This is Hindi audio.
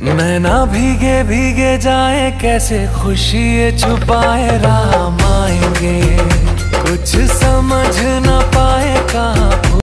नैना भीगे भीगे जाए, कैसे खुशी ये छुपाए, राम आएंगे कुछ समझ न पाए कहाँ